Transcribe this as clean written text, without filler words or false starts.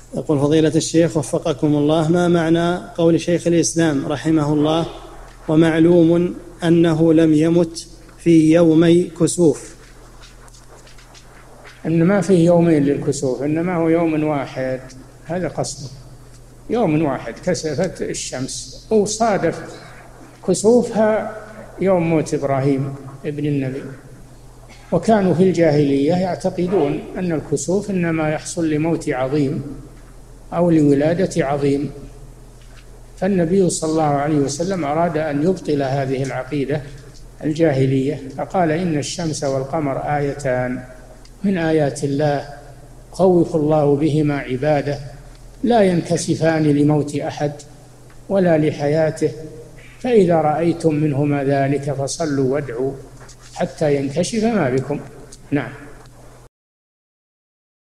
يقول فضيلة الشيخ وفقكم الله، ما معنى قول شيخ الإسلام رحمه الله: ومعلوم أنه لم يمت في يومي كسوف؟ إن ما فيه يومين للكسوف، إنما هو يوم واحد، هذا قصده، يوم واحد كسفت الشمس وصادف كسوفها يوم موت إبراهيم ابن النبي. وكانوا في الجاهلية يعتقدون أن الكسوف إنما يحصل لموت عظيم أو لولادة عظيم، فالنبي صلى الله عليه وسلم أراد أن يبطل هذه العقيدة الجاهلية، فقال: إن الشمس والقمر آيتان من آيات الله خوف الله بهما عباده لا ينكسفان لموت أحد ولا لحياته، فإذا رأيتم منهما ذلك فصلوا وادعوا حتى ينكشف ما بكم. نعم.